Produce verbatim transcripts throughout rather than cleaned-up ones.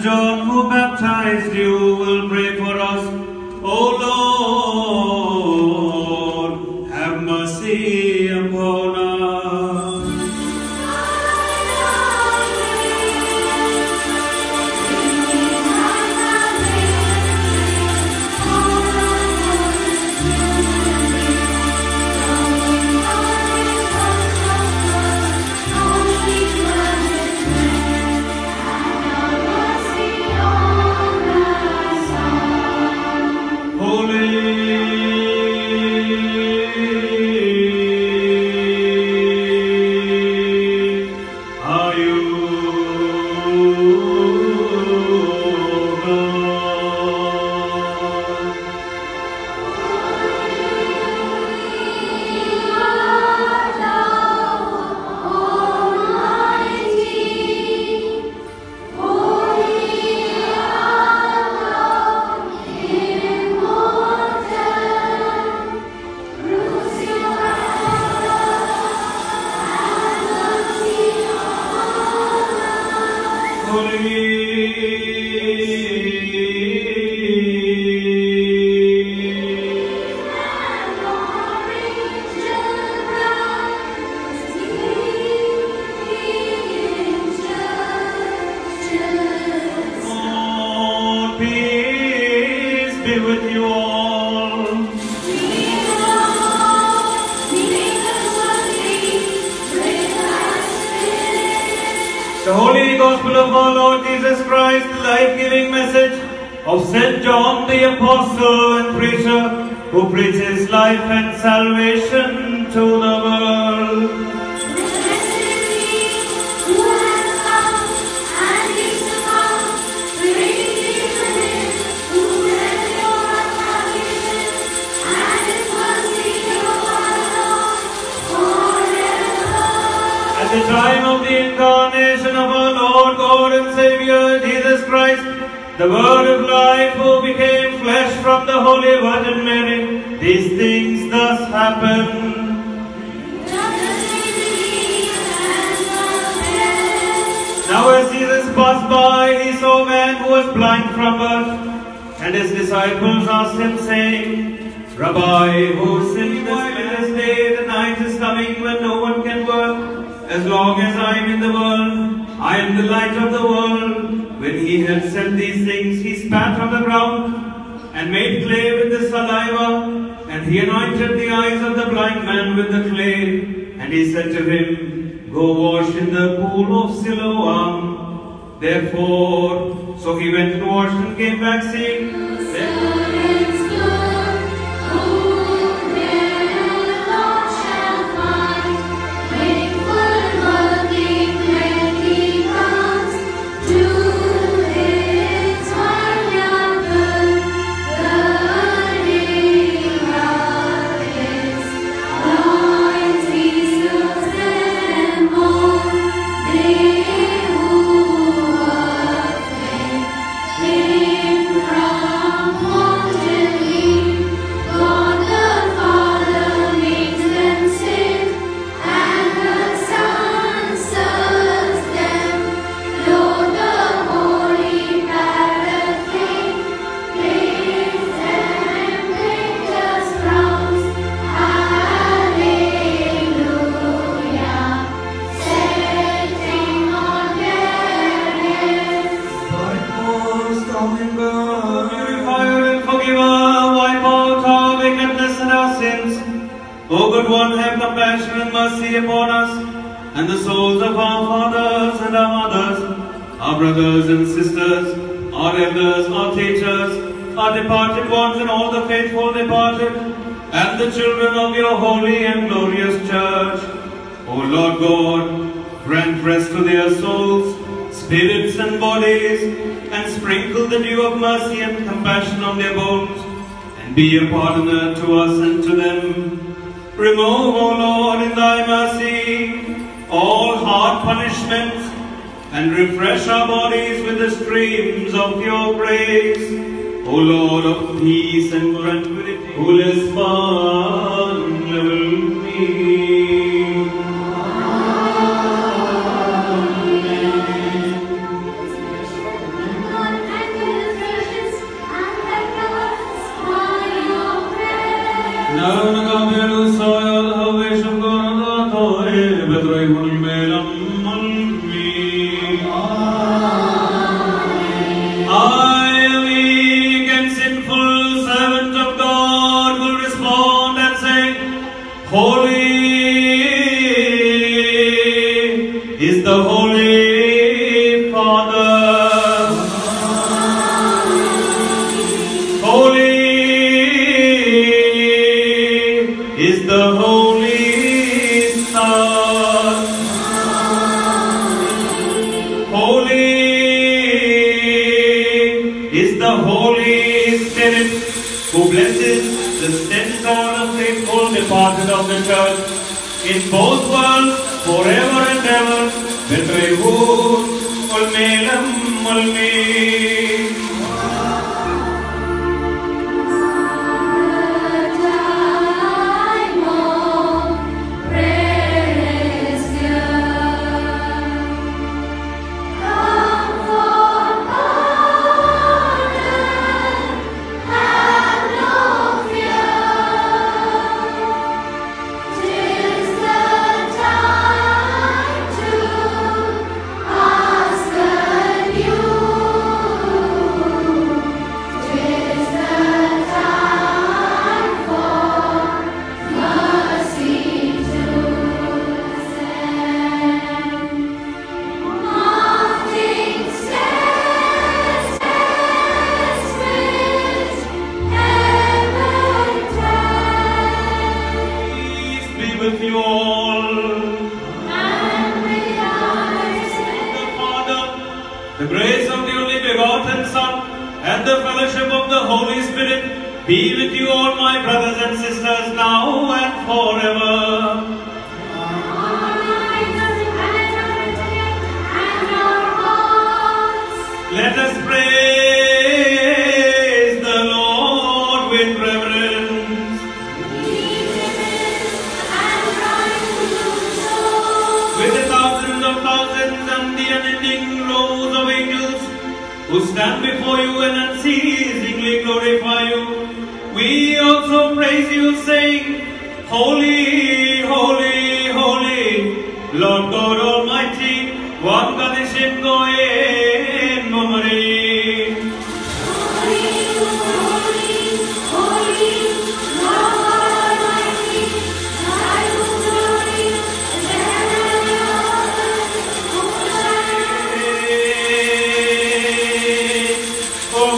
and John who baptized you will pray for us. O Lord, have mercy upon us. The Holy Gospel of our Lord Jesus Christ, the life-giving message of Saint John the Apostle and Preacher, who preaches life and salvation to the world. At the time of the incarnation of our Lord, God and Saviour, Jesus Christ, the Word of life who became flesh from the Holy Virgin Mary, these things thus happened. Now as Jesus passed by, he saw a man who was blind from birth, and his disciples asked him, saying, Rabbi, who sinned this day? The night is coming when no one can work. As long as I am in the world, I am the light of the world. When he had said these things, he spat on the ground and made clay with the saliva, and he anointed the eyes of the blind man with the clay. And he said to him, Go wash in the pool of Siloam. Therefore, so he went and washed and came back seeing. O good one, have compassion and mercy upon us, and the souls of our fathers and our mothers, our brothers and sisters, our elders, our teachers, our departed ones, and all the faithful departed, and the children of your holy and glorious church. O Lord God, grant rest to their souls, spirits and bodies, and sprinkle the dew of mercy and compassion on their bones, and be a pardoner to us and to them. Remove, O Lord, in thy mercy, all hard punishments, and refresh our bodies with the streams of your grace. O Lord of peace and tranquility, who is fun, level me. Amen. is the Holy Spirit, who blesses the sins of the faithful departed of the church in both worlds forever and ever. Vetrehut ulmelam ulmi. Be with you all, my brothers and sisters, now and forever. Let us praise the Lord with reverence. With the thousands of thousands and the unending rows of angels who stand before you and unceasingly glorify you, we also praise you, saying, Holy, holy, holy, Lord God Almighty, one Kadishim Goen Mumari. Holy, holy, holy, Lord God Almighty, thy glory and heaven and earth. Oh,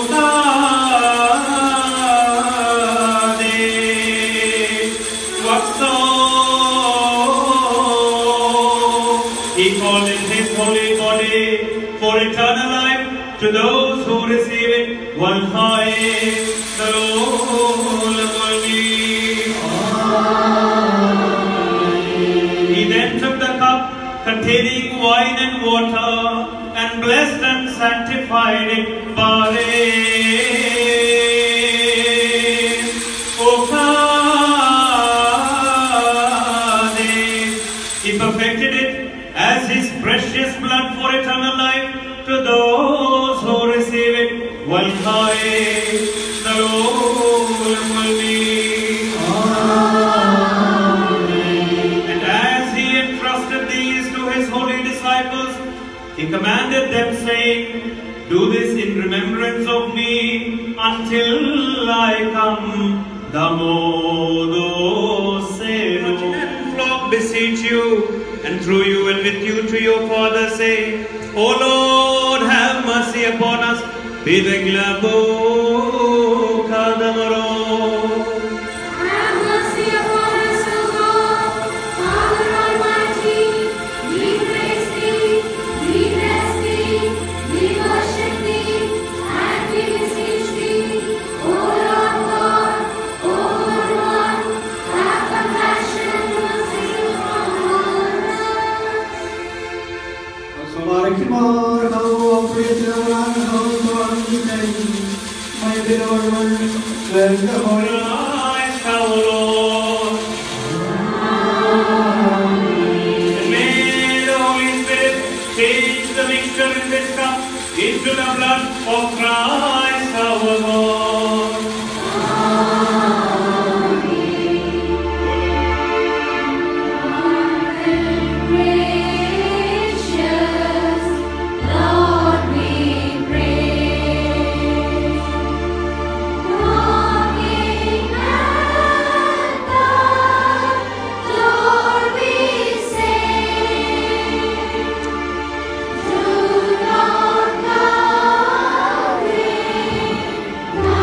He called in his holy body for eternal life to those who receive it. One high, the Lord He then took the cup containing wine and water and blessed and sanctified it. Bare, O Kade. He perfected it as his precious blood for eternal life to those who receive it. One high, the Lord will be. And as he entrusted these to his holy disciples, he commanded them, saying, do this in remembrance of me until I come. Damodo Senu. Flock beseech you, and through you and with you to your Father say, O Lord, have mercy upon us. Bideglabu Kadamaro. Have mercy upon us, O God, Father Almighty. We praise thee, we bless thee, we worship thee, and we beseech thee, O Lord God, O Lord One, have compassion and mercy upon us. Samarikimar how Prithyavan how Swarnikai, my beloved one, where the Holy Christ our Lord. And may the Holy Spirit change the mixture in this cup into the blood of Christ our Lord. Do not come.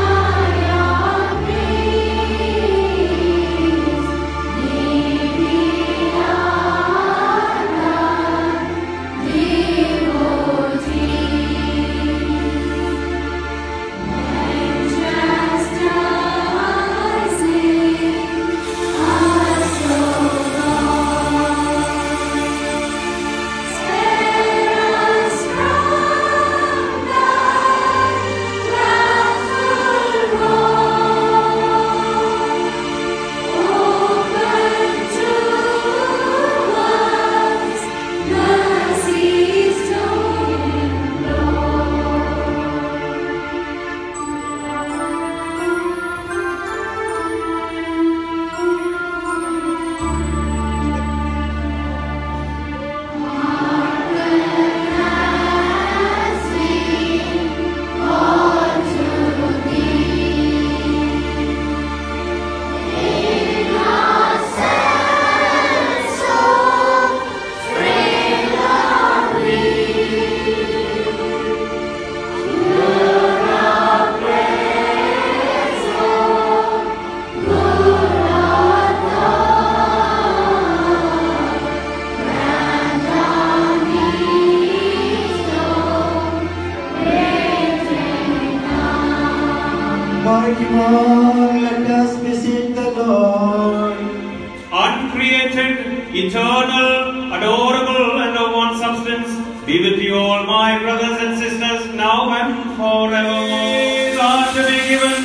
Let us beseech the Lord. Uncreated, eternal, adorable, and of one substance, be with you all, my brothers and sisters, now and forevermore. God to be given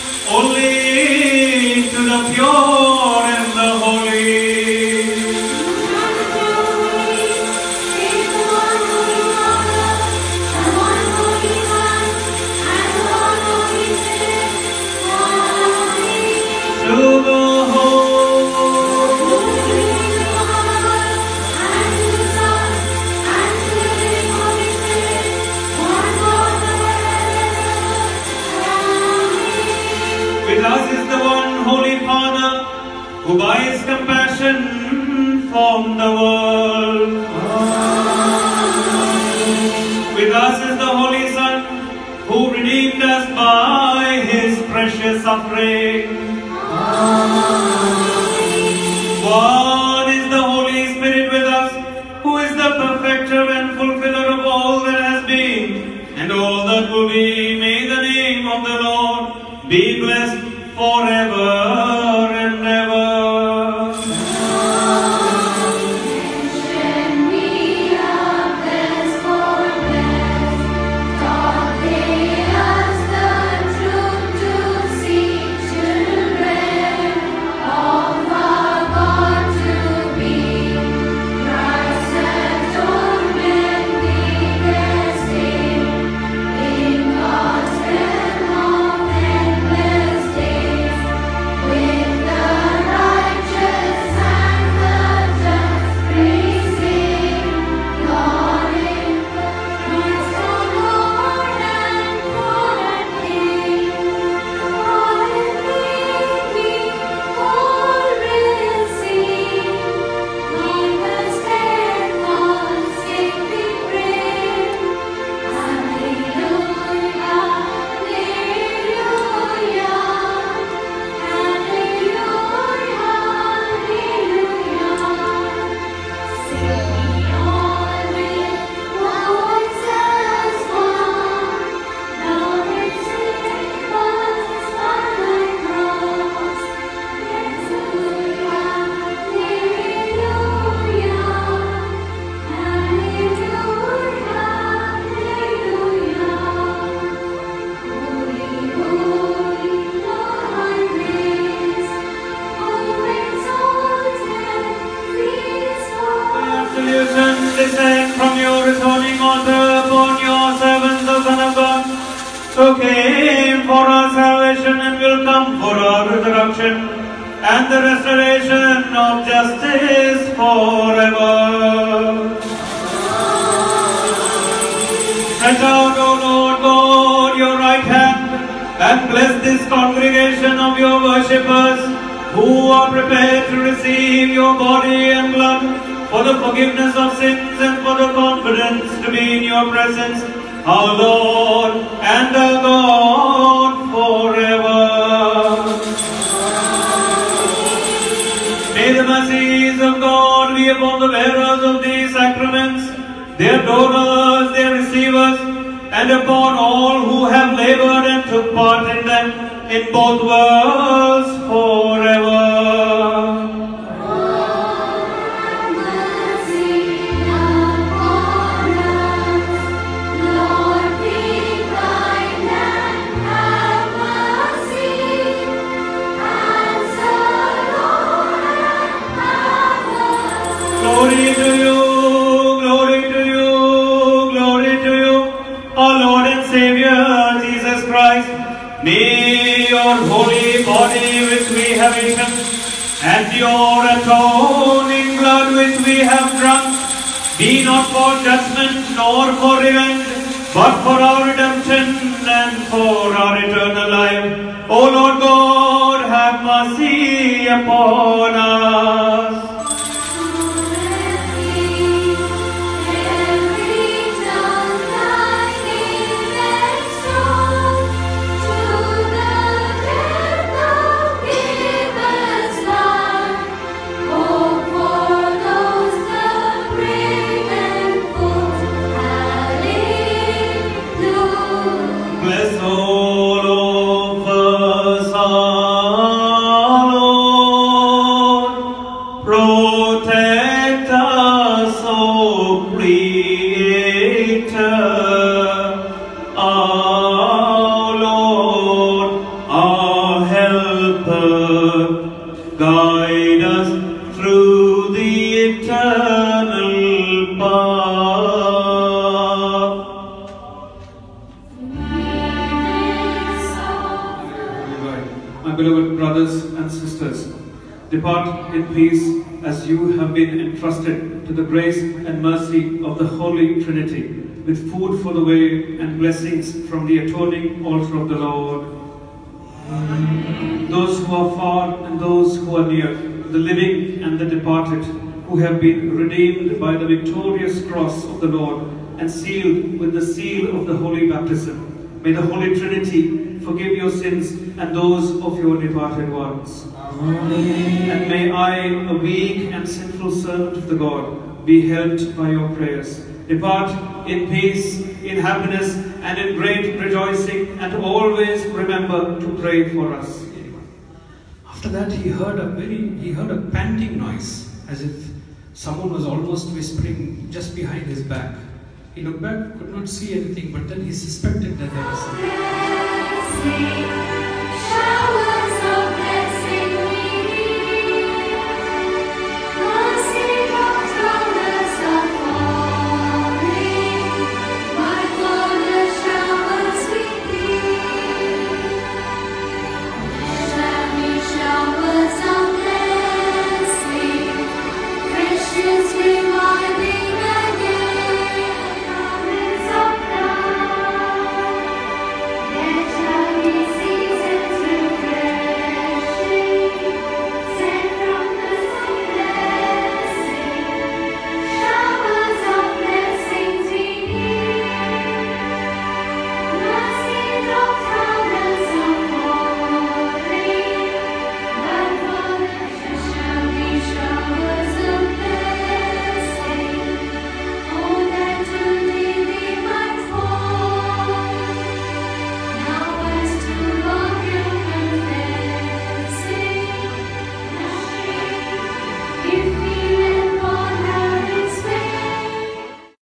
only to the pure and the holy. With us is the one Holy Father, who by his compassion formed the world. Amen. With us is the Holy Son, who redeemed us by his precious suffering. Amen. One is the Holy Spirit with us, who is the perfecter and fulfiller of all that has been, and all that will be. May the name of the Lord be blessed forever and ever. Mention me of this for blessed, taught they us the truth to see children of our God to be. Christ has torment be destined in God's realm of endless days, with the righteous and the just praising God in Christ our Lord and God and King. God in me all will sing, like a steadfast saving rain. Hallelujah, hallelujah, hallelujah, hallelujah. Sing we all with voices one, Lord is with us by thy cross. Hallelujah, hallelujah, hallelujah. Holy, holy, Lord our praise. Oh, exalted, peaceful. Absolutions descend from your returning altar upon your servants, the Son of God, who came for our salvation and will come for our resurrection and the restoration of justice forever. Stretch out, O Lord God, your right hand, and bless this congregation of your worshippers, who are prepared to receive your body and blood for the forgiveness of sins and for the confidence to be in your presence, our Lord and our God forever. May the mercies of God be upon the bearers of these sacraments, their donors, their receivers, and upon all who have labored and took part in them in both worlds forever. Have mercy upon us, Lord, be kind and have mercy. Answer, Lord, and have mercy. Glory to you, glory to you, glory to you, our Lord and Savior, Jesus Christ. May your holy body which we have eaten, and your atoning blood which we have drunk, be not for judgment nor for revenge, but for our redemption and for our eternal life. O Lord God, have mercy upon us. Bless all of us. our Lord, our helper, guide us through the eternal path. My beloved brothers and sisters, depart in peace as you have been entrusted to the grace and mercy of the Holy Trinity, with food for the way and blessings from the atoning altar of the Lord. Amen. Those who are far and those who are near, the living and the departed, who have been redeemed by the victorious cross of the Lord and sealed with the seal of the Holy Baptism, may the Holy Trinity forgive your sins and those of your departed ones. Amen. And may I, a weak and sinful servant of the God, be helped by your prayers. Depart in peace, in happiness, and in great rejoicing, and always remember to pray for us. After that, he heard a very, he heard a panting noise, as if someone was almost whispering just behind his back. He looked back, could not see anything, but then he suspected that there was something.